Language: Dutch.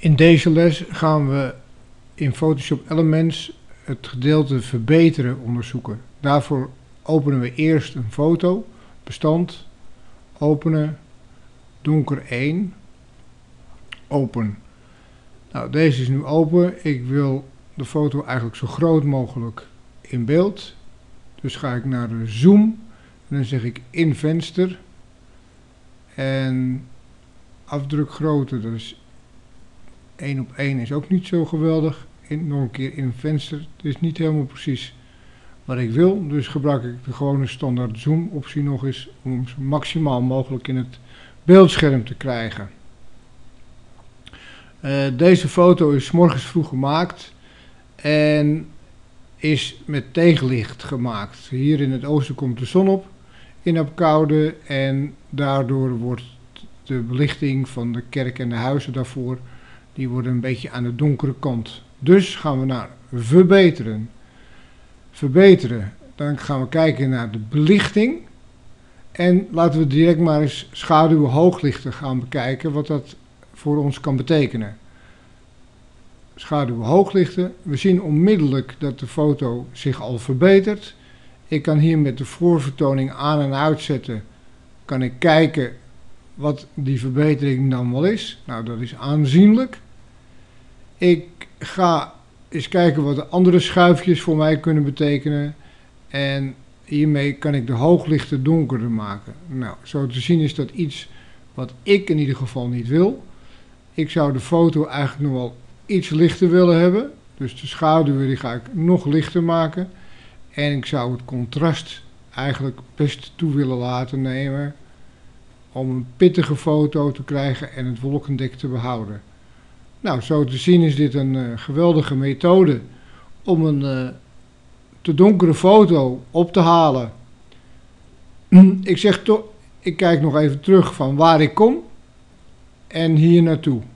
In deze les gaan we in Photoshop Elements het gedeelte verbeteren onderzoeken. Daarvoor openen we eerst een foto, bestand, openen, donker 1, open. Nou, deze is nu open. Ik wil de foto eigenlijk zo groot mogelijk in beeld. Dus ga ik naar de zoom en dan zeg ik in venster en afdrukgrootte, dat is 1:1 is ook niet zo geweldig. Nog een keer in venster. Het is niet helemaal precies wat ik wil. Dus gebruik ik de gewone standaard zoom optie nog eens om hem zo maximaal mogelijk in het beeldscherm te krijgen. Deze foto is 's morgens vroeg gemaakt en is met tegenlicht gemaakt. Hier in het oosten komt de zon op in Apeldoorn en daardoor wordt de belichting van de kerk en de huizen daarvoor, die worden een beetje aan de donkere kant. Dus gaan we naar verbeteren. Verbeteren. Dan gaan we kijken naar de belichting. En laten we direct maar eens schaduwen hooglichten gaan bekijken. Wat dat voor ons kan betekenen. Schaduwen hooglichten. We zien onmiddellijk dat de foto zich al verbetert. Ik kan hier met de voorvertoning aan en uitzetten. Kan ik kijken wat die verbetering dan wel is. Nou, dat is aanzienlijk. Ik ga eens kijken wat de andere schuifjes voor mij kunnen betekenen. En hiermee kan ik de hooglichten donkerder maken. Nou, zo te zien is dat iets wat ik in ieder geval niet wil. Ik zou de foto eigenlijk nog wel iets lichter willen hebben. Dus de schaduwen die ga ik nog lichter maken. En ik zou het contrast eigenlijk best toe willen laten nemen om een pittige foto te krijgen en het wolkendek te behouden. Nou, zo te zien is dit een geweldige methode om een te donkere foto op te halen. Ik kijk nog even terug van waar ik kom en hier naartoe.